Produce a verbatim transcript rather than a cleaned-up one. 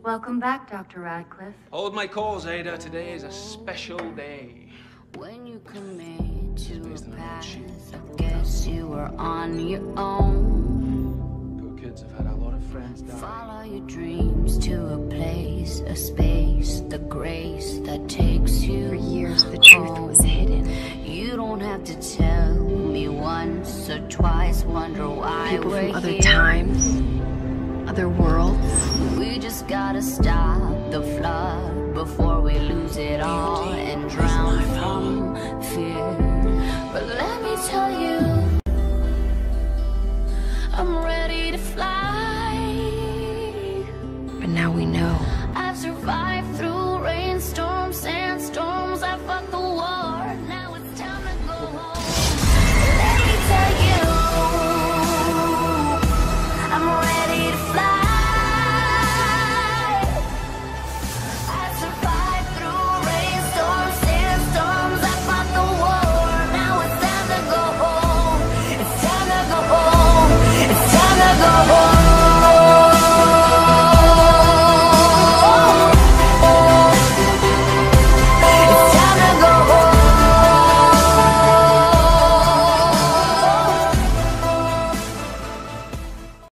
Welcome back, Doctor Radcliffe. Hold my calls, Ada. Today is a special day. When you commit to a path, I guess you were on your own. Poor kids have had a lot of friends die. Follow your dreams to a place, a space, the grace that takes you. For years, the truth home. was hidden. You don't have to tell me once or twice. Wonder why People we're from other here. times, other worlds. We just gotta stop the flood before we lose it all and drown